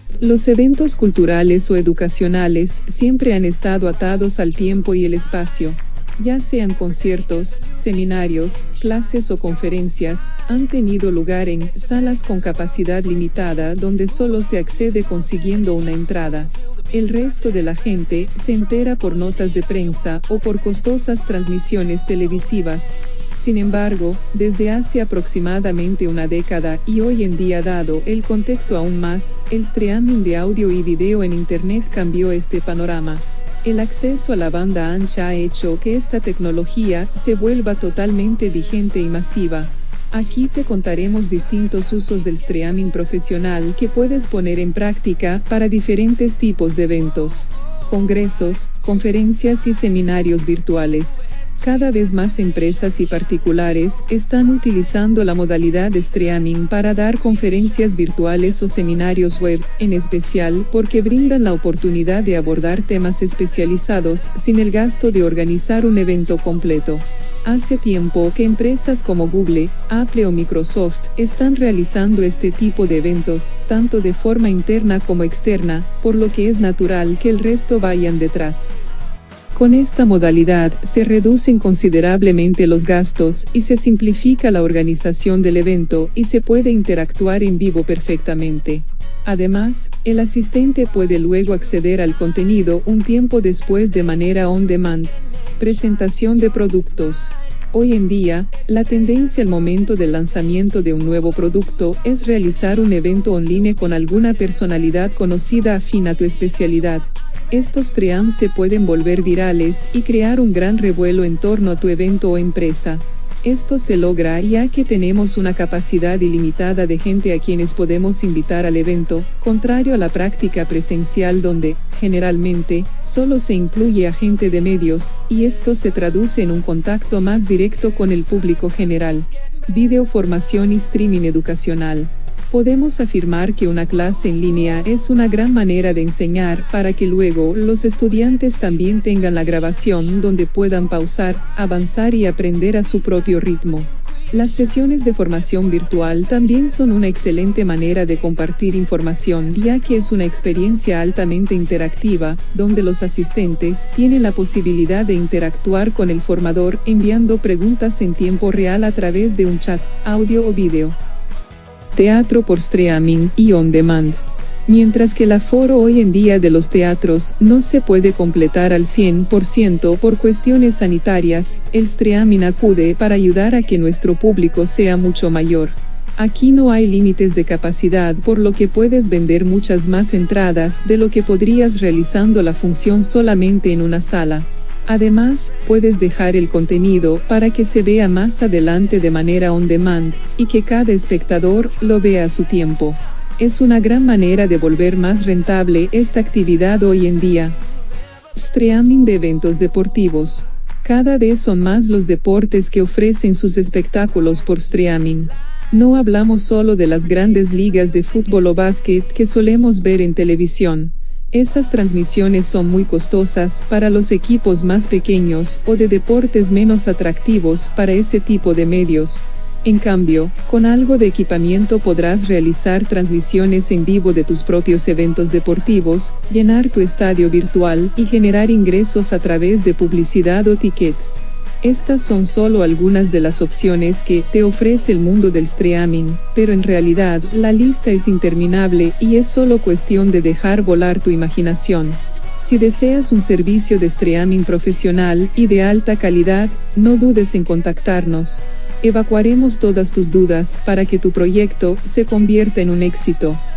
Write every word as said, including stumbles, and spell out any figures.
Los eventos culturales o educacionales siempre han estado atados al tiempo y el espacio. Ya sean conciertos, seminarios, clases o conferencias, han tenido lugar en salas con capacidad limitada donde solo se accede consiguiendo una entrada. El resto de la gente se entera por notas de prensa o por costosas transmisiones televisivas. Sin embargo, desde hace aproximadamente una década y hoy en día, dado el contexto aún más, el streaming de audio y video en Internet cambió este panorama. El acceso a la banda ancha ha hecho que esta tecnología se vuelva totalmente vigente y masiva. Aquí te contaremos distintos usos del streaming profesional que puedes poner en práctica para diferentes tipos de eventos, congresos, conferencias y seminarios virtuales. Cada vez más empresas y particulares están utilizando la modalidad de streaming para dar conferencias virtuales o seminarios web, en especial porque brindan la oportunidad de abordar temas especializados sin el gasto de organizar un evento completo. Hace tiempo que empresas como Google, Apple o Microsoft están realizando este tipo de eventos, tanto de forma interna como externa, por lo que es natural que el resto vayan detrás. Con esta modalidad se reducen considerablemente los gastos y se simplifica la organización del evento y se puede interactuar en vivo perfectamente. Además, el asistente puede luego acceder al contenido un tiempo después de manera on demand. Presentación de productos. Hoy en día, la tendencia al momento del lanzamiento de un nuevo producto es realizar un evento online con alguna personalidad conocida afín a tu especialidad. Estos streams se pueden volver virales y crear un gran revuelo en torno a tu evento o empresa. Esto se logra ya que tenemos una capacidad ilimitada de gente a quienes podemos invitar al evento, contrario a la práctica presencial donde, generalmente, solo se incluye a gente de medios, y esto se traduce en un contacto más directo con el público general. Video formación y streaming educacional. Podemos afirmar que una clase en línea es una gran manera de enseñar para que luego los estudiantes también tengan la grabación donde puedan pausar, avanzar y aprender a su propio ritmo. Las sesiones de formación virtual también son una excelente manera de compartir información ya que es una experiencia altamente interactiva, donde los asistentes tienen la posibilidad de interactuar con el formador enviando preguntas en tiempo real a través de un chat, audio o video. Teatro por streaming y on demand. Mientras que el aforo hoy en día de los teatros no se puede completar al cien por ciento por cuestiones sanitarias, el streaming acude para ayudar a que nuestro público sea mucho mayor. Aquí no hay límites de capacidad, por lo que puedes vender muchas más entradas de lo que podrías realizando la función solamente en una sala. Además, puedes dejar el contenido para que se vea más adelante de manera on demand, y que cada espectador lo vea a su tiempo. Es una gran manera de volver más rentable esta actividad hoy en día. Streaming de eventos deportivos. Cada vez son más los deportes que ofrecen sus espectáculos por streaming. No hablamos solo de las grandes ligas de fútbol o básquet que solemos ver en televisión. Esas transmisiones son muy costosas para los equipos más pequeños o de deportes menos atractivos para ese tipo de medios. En cambio, con algo de equipamiento podrás realizar transmisiones en vivo de tus propios eventos deportivos, llenar tu estadio virtual y generar ingresos a través de publicidad o tickets. Estas son solo algunas de las opciones que te ofrece el mundo del streaming, pero en realidad la lista es interminable y es solo cuestión de dejar volar tu imaginación. Si deseas un servicio de streaming profesional y de alta calidad, no dudes en contactarnos. Evacuaremos todas tus dudas para que tu proyecto se convierta en un éxito.